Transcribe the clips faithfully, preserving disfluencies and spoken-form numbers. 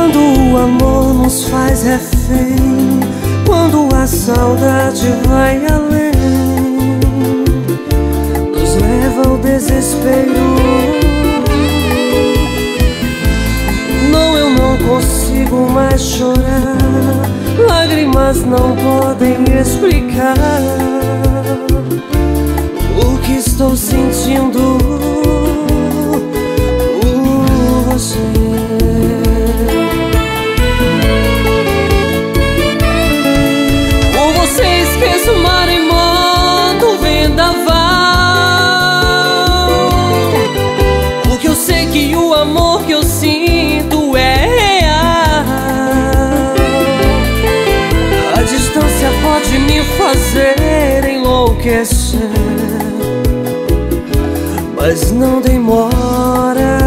Quando o amor nos faz refém, quando a saudade vai além, nos leva ao desespero. Não, eu não consigo mais chorar, lágrimas não podem explicar o que estou sentindo por você. Por você esqueço o maremoto, o vendaval, porque eu sei que o amor que eu sinto é real. A distância pode me fazer enlouquecer, mas não demora.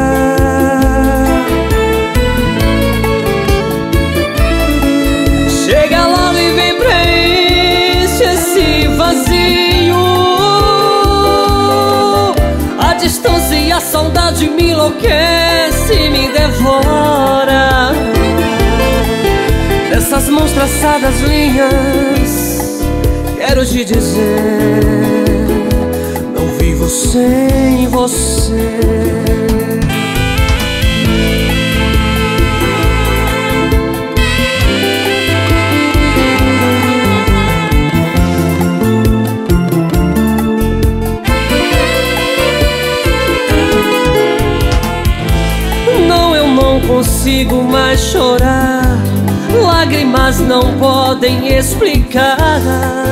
Chega logo e vem preenche esse vazio. A distância e a saudade me enlouquece e me devora. Nessas mãos traçadas linhas, quero te dizer, não vivo sem você. Não, eu não consigo mais chorar, lágrimas não podem explicar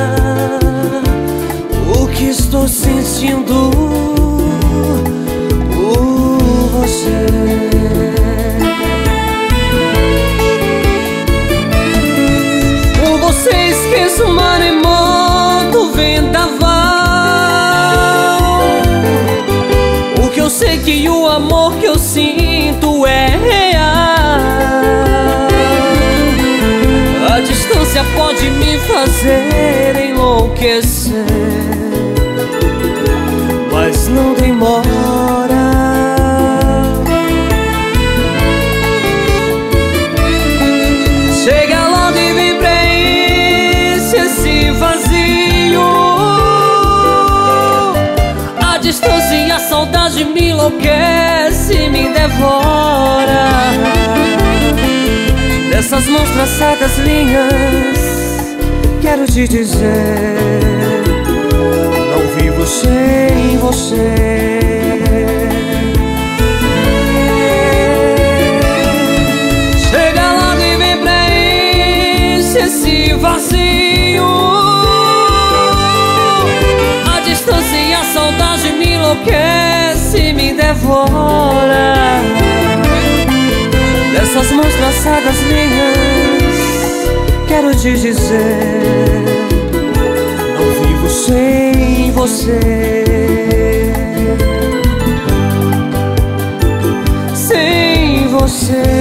o que estou sentindo por você. Por você esqueço o maremoto, o vendaval, porque eu sei que o amor que eu sinto é real. A distância pode me fazer enlouquecer, mas não demora. Chega logo e vem preenche esse vazio. A distância e a saudade me enlouquece e me devora. Nessas mãos traçadas linhas, quero te dizer, não vivo sem você. Chega logo e vem preenche esse vazio. A distância e a saudade me enlouquece e me devora. Nessas mãos traçadas linhas, quero te dizer, não vivo sem você. Sem você.